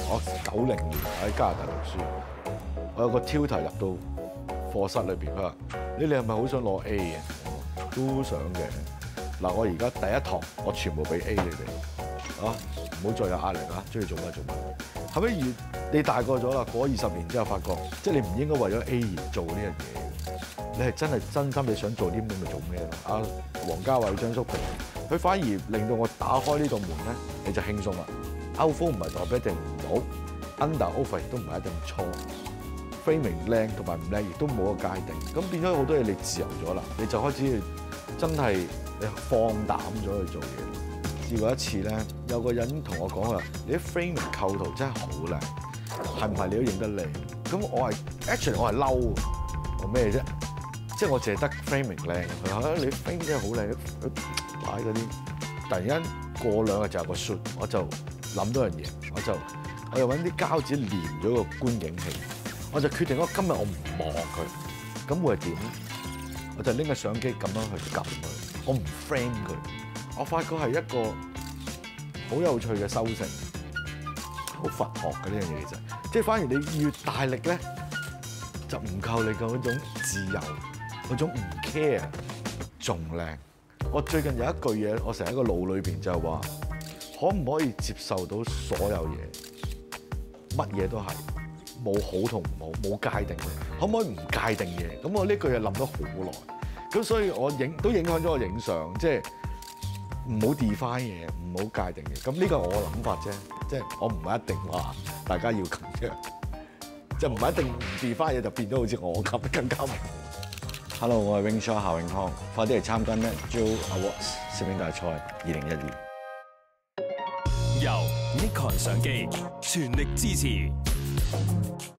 我90年喺加拿大讀書，我有個 tutor 入到課室裏邊，佢話：你哋係咪好想攞 A 嘅？都想嘅。嗱，我而家第一堂我全部俾 A 你哋，啊，唔好再有壓力啊！中意做乜做乜。後尾越你大個咗啦，過咗20年之後，發覺即係你唔應該為咗 A 而做呢樣嘢，你係真係真心你想做啲咩咪做咩咯。啊，王家衞、張叔平，佢反而令到我打開呢道門咧，你就輕鬆啦。Outflow 唔係代表一定唔好 ，under over 亦都唔係一定錯。framing 靚同埋唔靚亦都冇個界定，咁變咗好多嘢你自由咗啦，你就開始真係你放膽咗去做嘢。試過一次咧，有個人同我講話：你啲 framing 構圖真係好靚，係唔係你都影得靚？咁我係 actually 我係嬲，我咩啫？即係我淨係得 framing 靚，佢話你 frame 真係好靚，擺嗰啲。突然間過2日就有個 shoot，我就諗到樣嘢，我又揾啲膠紙連咗個觀景器，我就決定今日我唔望佢，咁會係點咧？我就拎個相機咁樣去撳佢，我唔 frame 佢。我發覺係一個好有趣嘅修成，好佛學嘅呢樣嘢其實，即係反而你越大力咧，就唔夠你嗰種自由，嗰種唔 care，仲靚。我最近有一句嘢，我成日喺個腦裏邊就係話，可唔可以接受到所有嘢，乜嘢都係冇好同唔好，冇界定嘅，可唔可以唔界定嘢？咁我呢句嘢諗咗好耐，咁所以我都影響咗我影相，即係唔好 define 嘢，唔好界定嘅。咁呢個係我嘅諗法啫，即係我唔係一定話大家要咁樣，就唔係一定唔 define 嘢就變咗好似我咁更加唔好。Hello， 我係 Wing Shya 夏永康，快啲嚟參加 Nat Geo Awards 攝影大賽2012。 由 Nikon 相機全力支持。